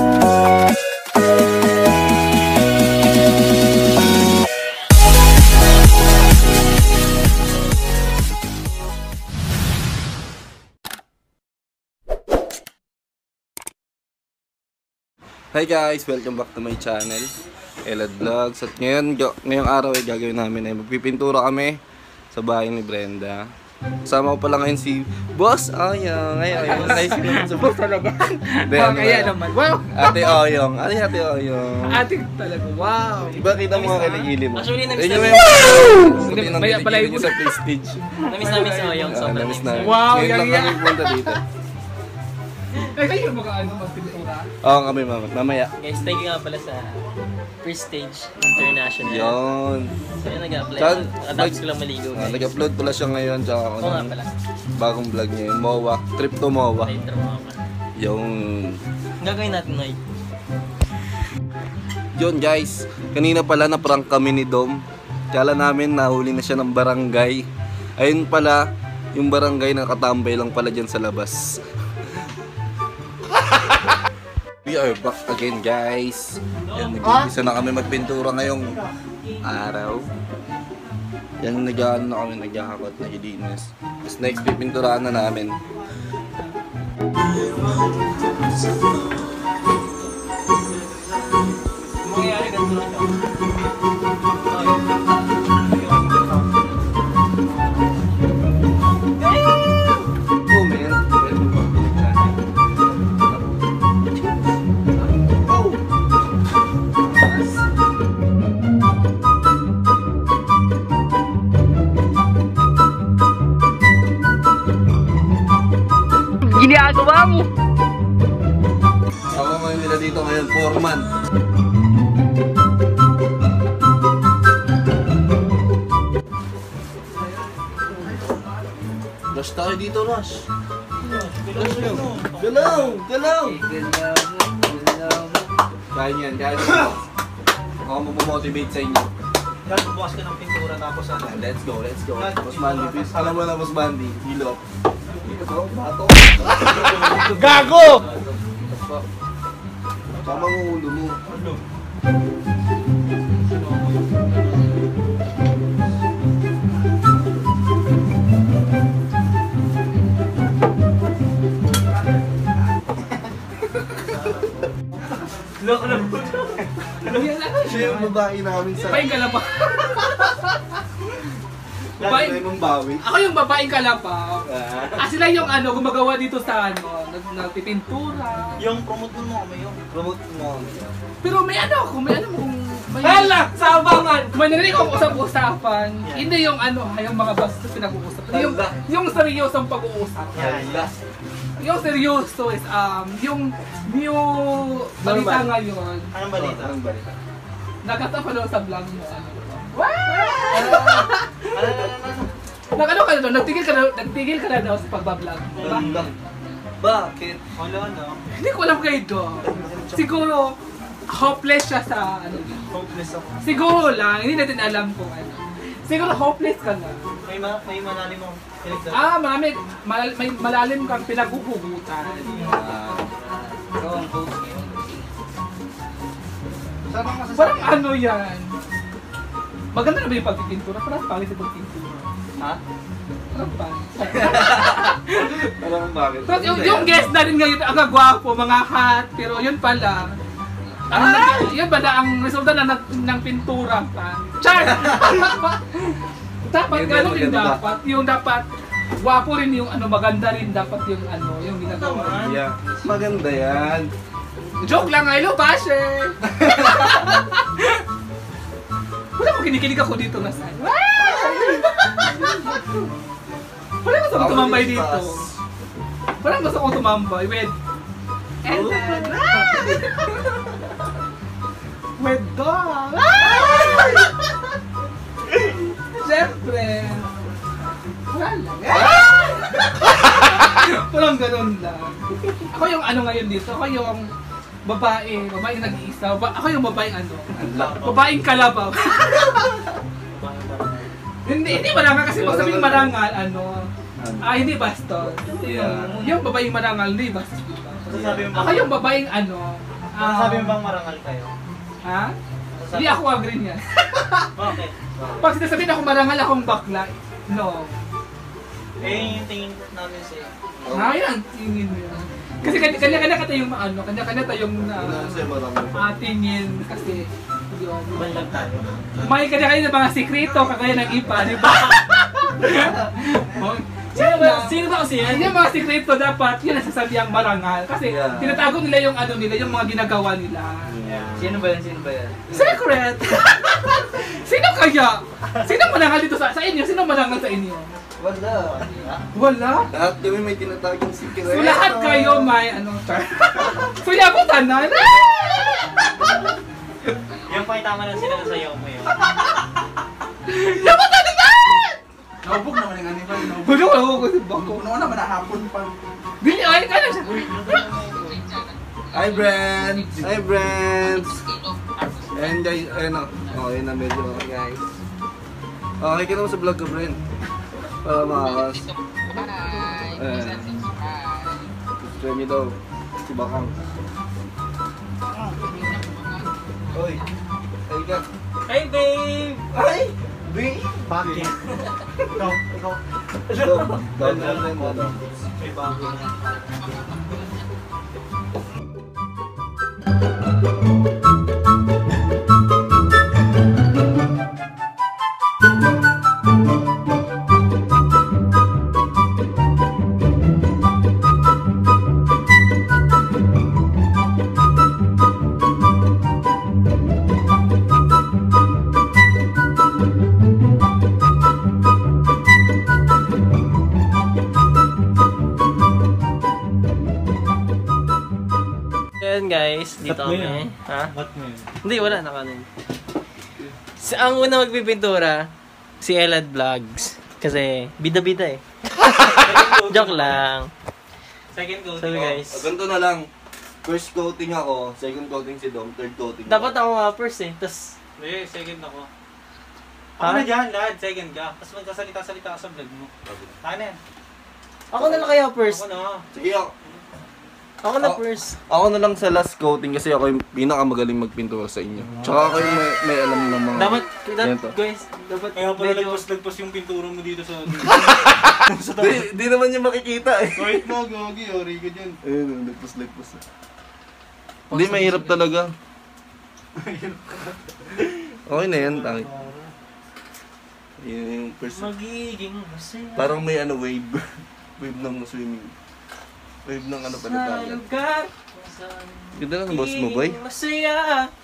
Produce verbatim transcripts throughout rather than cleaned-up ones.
Hi guys! Welcome back to my channel, Elad Vlogs. At ngayon, ngayong araw ay gagawin namin ay magpipintura kami sa bahay ni Brenda. Kasama ko pala ngayon si Boss Oyong. Ay, Oyong. Nice to meet you. Boss talaga? Then, kaya naman. Wow! Ate Oyong. Ate Ate Oyong. Ate talaga. Wow! Diba kita mo nga kiligili mo? Actually, namiss namin. namin. May kiligili niya sa Prestige. Namiss namin si Oyong. Uh, namiss namin. Wow! Ngayon lang Yang kami punta dito. Eh, kayo mga ano, magpintura? Oo kami mama. Mamaya. Guys, thank you nga pala sa Prestige International. Yun. So yun, nag-apply. Saan? Atapos ko lang maligo Uh, guys. Nag-upload pala siya ngayon. Tsaka ako Oo nga ng pala. bagong vlog niya. Yung Mowa. Trip to Mowa. May trauma. Yung... Ang gagawin natin ngayon. Yun guys. Kanina pala na-prank kami ni Dom. Kala namin nahuli na siya ng barangay. Ayun pala, yung barangay nakatambay lang pala dyan sa labas. We are back again guys. Yan, nag-umpisa na kami magpintura ngayong araw. Yan, nag-ano na kami, nag-hakot, nag-dinas. Tapos next, pipinturahan na namin. Mangyayari ganito lang siya. Oh man, Ginagawa mo! ako ngayon nila dito ngayon, foreman. Rush tayo dito, Rush. Rush yun. Galaw! Galaw! Kaya niyan, kaya niyan. Ako mapamotivate sa inyo. Yan, bubukas ka ng pintura tapos ano. Let's go, let's go. Boss Mandy, please. Alam mo na, Boss Mandy. Hilo. Hilo, bato. Gago! Tama mo ulo mo. Loko na po. Siya yung babae namin sa... Babaeng kalapa. Babaeng... Babae mong bawi. Ako yung babaeng kalapa. Ah, sila yung ano, gumagawa dito sa ano, nag- nagpipintura. Yung promote mo kami yung. Promote mo. Pero may ano ako, may ano kung... May... Hala! Sa abangan! Kung may narinig akong usap-usapan, hindi yung ano, yung mga basta pinag-uusap. Yung, yung seryosong pag-uusap. Hala. Yung seryoso is, um, yung new balita ngayon. Anong balita? Anong balita? Nagkatapalo sa vlog mo, ano. Ano, ano, ano? Nag ano ka na daw, nagtigil ka na, nagtigil ka na daw sa pagbablog. Diba? Bakit? Wala na. Hindi ko alam kayo doon. Siguro, hopeless siya sa ano. Hopeless ako. Siguro lang, hindi natin alam kung ano. Siguro hopeless ka na. May, ma may malalim mong pinagdala. Ah, marami, mal may malalim kang pinaghuhugutan. Ah. Ikaw ang coach ngayon. Saan ang masasabi? Parang ano yan? Maganda na ba yung pagpipintura? Parang pangit yung pagpipintura. Ha? Parang pangit. Alam mo bakit? Pero yung, yung guest na rin ngayon, ang gwapo, mga hot, pero yun pala. Ang ah! Yun pala, ang resulta na ng, ng pintura pa. Char! Dapat Yun, gano'n maganda yung ba? dapat. Yung dapat, gwapo rin yung ano, maganda rin dapat yung ano, yung ginagawa. Yeah. Maganda yan. Joke lang, hello, basher! Wala ko kinikilig ako dito na saan. Parang gusto ko tumambay dito. Parang gusto ko tumambay with... And then... with dog! Siyempre! Wala lang. Parang ganun lang. Ako yung ano ngayon dito, ako yung babae, babaeng nag-iisa. Baba, ako yung babaeng ano, babaeng kalabaw. Hindi, hindi marangal kasi pag sabing marangal, ano, ah, hindi bastos. Yeah. Yung babaeng marangal, hindi bastos. Masasabi mo Ako yung babaeng ano, Ah, Sabi mo bang marangal kayo? Ha? Masasabi- Hindi ako agree niyan. Bakit? Pag sinasabihin ako marangal akong bakla, no. Eh, yung tingin namin sa'yo. Ah, yan, tingin mo yan. Kasi kanya- kanya-kanya ka tayong ano, kanya-kanya tayong Ano uh, sa'yo marami pa? uh, tingin kasi yun. Balag tayo. May kanya-kanya ng mga sikreto kagaya ng ipa, di ba? Oh, Sino yan ba? na. Sino ba kasi yan? Yung mga sikreto dapat yun ang sasabihang marangal kasi Yeah. tinatago nila yung ano nila, yung mga ginagawa nila. Sino ba yan? Sino ba yan? Secret! Sino kaya? Sino marangal dito sa, sa inyo? Sino marangal sa inyo? Wala. Wala? Lahat kami may tinatagong secret. So lahat kayo may ano, char. So yabutan na. Yung pakitama na sila sa iyo mo yun. Yabutan na! Naubog naman yung animal. Naubog. Wala wala ko kasi bako. Noon naman nahapon pa. Dili ay ka na siya. Hi, Brand! Hi, Brand! And guys, ayun o. Okay na medyo okay, guys. Okay ka naman sa vlog ko, Brand. Para makakas. Eh. Subscribe niyo daw. Si Bakang. Hoy! Ay ka! Hey babe! Ay! Babe! Bakit? Ikaw, ikaw. Dog! Dog! Dog! Dog! May bago na. Ayan guys, dito Ba't mo kami. yun? Ha? Ba't mo yun? Hindi, wala na kanin. Si, ang una magpipintura, si Elad Vlogs. Kasi, bida-bida eh. Joke lang. Second go. Sabi guys, Oh, ganito na lang. First coating ako, second coating si Dom, third coating dapat ako. ako nga first eh. Tapos, Hindi, second ako. Ha? Ako na dyan, lahat. Second ka. Tapos magkasalita-salita ka sa vlog mo. Ano yan? ako na lang kaya first. Ako na. Sige ako. Ako na Ako- first. Ako na lang sa last coating kasi ako yung pinakamagaling magpintura sa inyo. Tsaka ako yung may, may alam ng mga... Dapat, dapat Ganito. guys, dapat Kaya pala medyo... lagpas-lagpas yung pintura mo dito sa... Di, di naman yung makikita eh. Kahit na, gagi, ori ka dyan. Ayun, lagpas-lagpas. Hindi, mahirap talaga. Okay na yan, tangi. Yun yung first... Magiging masaya. Parang may ano, wave. Wave ng swimming. Wave ng ano pala Sa tawag. lugar kung saan Ganda lang boss mo, boy. magiging masaya.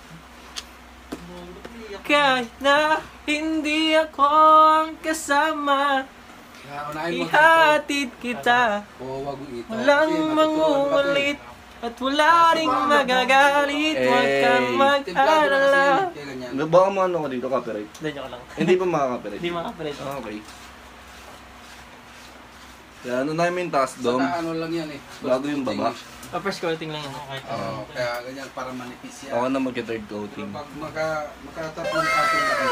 Kahit na hindi ako ang kasama, Kaya unahin mo. ihatid kita. Oo, wag mo ito. Walang Kasi mangungulit at wala ring magagalit. Huwag kang Eh. mag-alala. Kaya ganyan. Ano, baka maano ka dito, copyright? Hindi, joke lang. Hindi pa makaka-copyright. Hindi makapalit. Ah, okay. Kaya ano namin yung taas, Dom? Sana ano lang yan eh. Bago yung baba. Oh, first coating lang yan. Oo, kaya ganyan para manipis yan. Ako na mag-third coating. Pag maka, makatapon ating laki.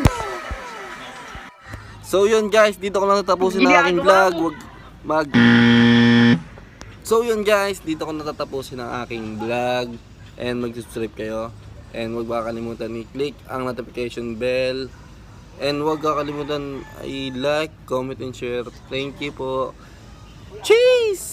So yun guys, dito ko lang natapusin ang aking vlog. Wag mag So yun guys, dito ko natatapusin ang aking vlog. And mag-subscribe kayo. And huwag kakalimutan i-click ang notification bell. And huwag kakalimutan i-like, comment, and share. Thank you po. Cheese!